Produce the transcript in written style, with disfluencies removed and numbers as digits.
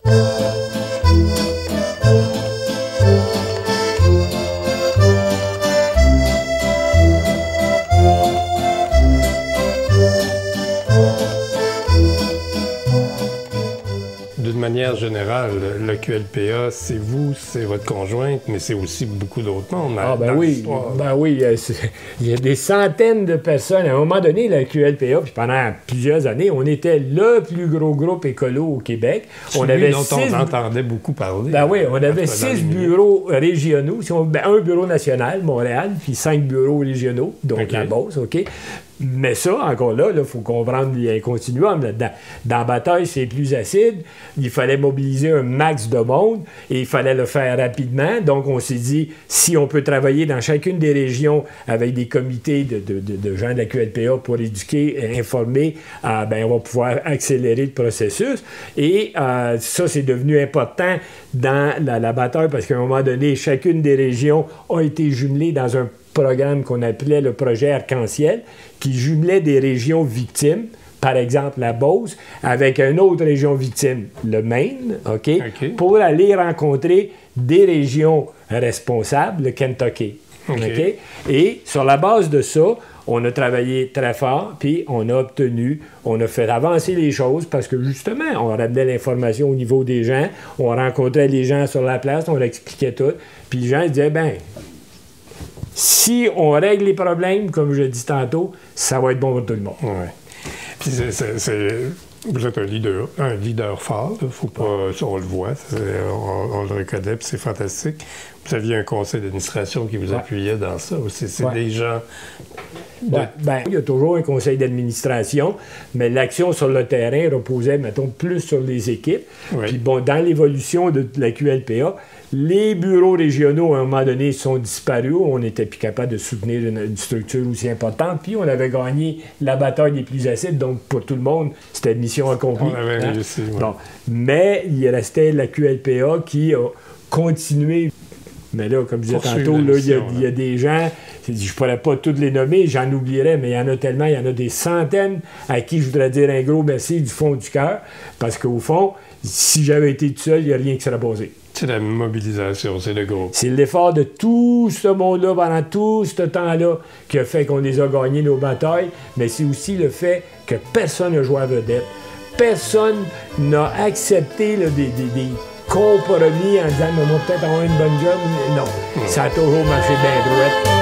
D'une manière générale, le QLPA, c'est vous, c'est votre conjointe, mais c'est aussi beaucoup d'autres mondes. Ah ben oui, il y a des centaines de personnes. À un moment donné, le QLPA, puis pendant plusieurs années, on était le plus gros groupe écolo au Québec. On avait dont on entendait beaucoup parler. Ben oui, on avait 6 bureaux régionaux, un bureau national, Montréal, puis 5 bureaux régionaux, donc la Beauce, OK? Mais ça, encore là, il faut comprendre qu'il y a un continuum là-dedans. Dans la bataille, c'est plus acide. Il fallait mobiliser un max de monde et il fallait le faire rapidement. Donc, on s'est dit, si on peut travailler dans chacune des régions avec des comités de gens de la QLPA pour éduquer et informer, ben, on va pouvoir accélérer le processus. Et ça, c'est devenu important dans la bataille parce qu'à un moment donné, chacune des régions a été jumelée dans un programme qu'on appelait le projet Arc-en-Ciel, qui jumelait des régions victimes, par exemple la Beauce, avec une autre région victime, le Maine, OK? Pour aller rencontrer des régions responsables, le Kentucky. OK? Et sur la base de ça, on a travaillé très fort, puis on a fait avancer les choses parce que justement, on ramenait l'information au niveau des gens, on rencontrait les gens sur la place, on leur expliquait tout, puis les gens se disaient, ben si on règle les problèmes, comme je dis tantôt, ça va être bon pour tout le monde. Ouais. Puis vous êtes un leader fort, faut pas, on le voit, on le reconnaît, puis c'est fantastique. Vous aviez un conseil d'administration qui vous appuyait dans ça aussi. C'est des gens... il y a toujours un conseil d'administration, mais l'action sur le terrain reposait, mettons, plus sur les équipes. Puis bon, dans l'évolution de la QLPA, les bureaux régionaux, à un moment donné, sont disparus. On n'était plus capable de soutenir une structure aussi importante. Puis on avait gagné la bataille des plus acides. Donc, pour tout le monde, c'était mission accomplie. On avait réussi, Bon. Mais il restait la QLPA qui a continué. Mais là, comme je disais tantôt, il y a des gens, je ne pourrais pas tous les nommer, j'en oublierais, mais il y en a tellement, il y en a des centaines à qui je voudrais dire un gros merci du fond du cœur. Parce qu'au fond, si j'avais été tout seul, il n'y a rien qui serait posé. C'est la mobilisation, c'est le groupe. C'est l'effort de tout ce monde-là pendant tout ce temps-là qui a fait qu'on les a gagnés, nos batailles, mais c'est aussi le fait que personne n'a joué à vedette. Personne n'a accepté des compromis en disant « on va peut-être avoir une bonne job ». Non, ça a toujours marché bien droit.